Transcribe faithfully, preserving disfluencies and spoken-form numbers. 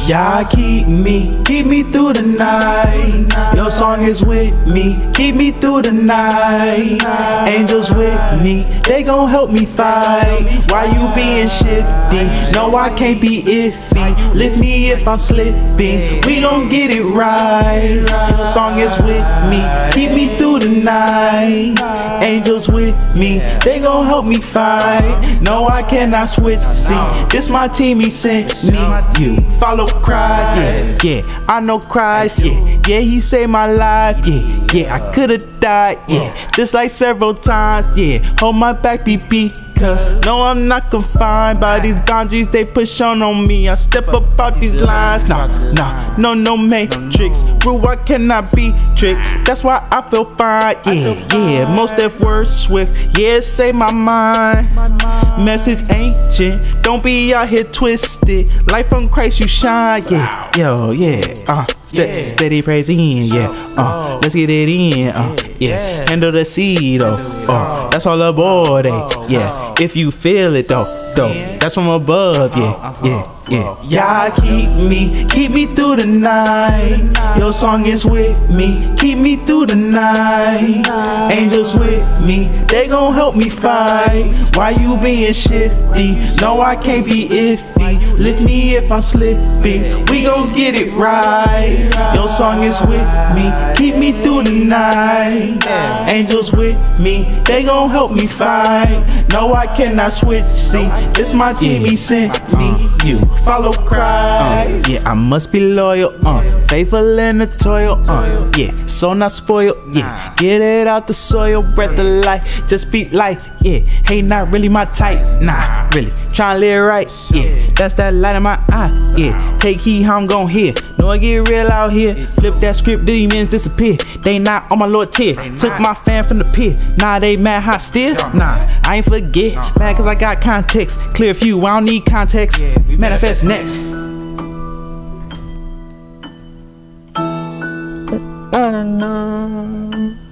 Y'all keep me, keep me through the night. Your song is with me, keep me through the night. Angels with me, they gon' help me fight. Why you being shifty? No, I can't be iffy. Lift me if I'm slipping, we gon' get it right. Song is with me, keep me through the night. Angels with me, they gon' help me fight. No, I cannot switch, see, this my team, he sent me. You follow Christ, yeah, yeah, I know Christ, yeah, yeah, he saved my life, yeah, yeah, I could've died, yeah, just like several times, yeah, hold my back, B B, cause no, I'm not confined by these boundaries they push on on me. I step up out these lines, nah, nah, no, no matrix, rule I cannot be tricked, that's why I feel fine, yeah, yeah, most F words swift, yeah, say my mind, message ancient, don't be out here twisted, life from Christ you shine, yeah, yo, yeah, uh, steady, steady praising, yeah, uh, let's get it in, uh, yeah, handle the seed, oh, oh, that's all aboard, eh, yeah, if you feel it, though, though, that's from above, yeah, yeah. Yeah, y'all keep me, keep me through the night. Your song is with me, keep me through the night. Angels with me, they gon' help me fight. Why you being shifty? No, I can't be iffy. Lift me if I'm slipping, we gon' get it right. Your song is with me, keep me through the night. Angels with me, they gon' help me fight. No, I cannot switch, see, this my team, he sent me. You follow Christ, uh, yeah, I must be loyal, uh, faithful in the toil, uh, yeah, so not spoiled, yeah, get it out the soil, breath of life, just speak life, yeah, hey, not really my type, nah, really, tryna live right, yeah, that's that light in my eye, yeah, take heed how I'm gon' hear, know I get real out here, flip that script, demons disappear, they not on my Lord tier, took my fan from the pit, nah, they mad hot still, nah, I ain't forget, mad cause I got context, clear view, I don't need context, manifest next. Na, na, na.